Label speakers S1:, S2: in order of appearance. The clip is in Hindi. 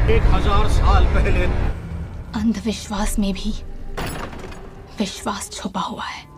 S1: 1000 साल पहले
S2: अंधविश्वास में भी विश्वास छुपा हुआ है।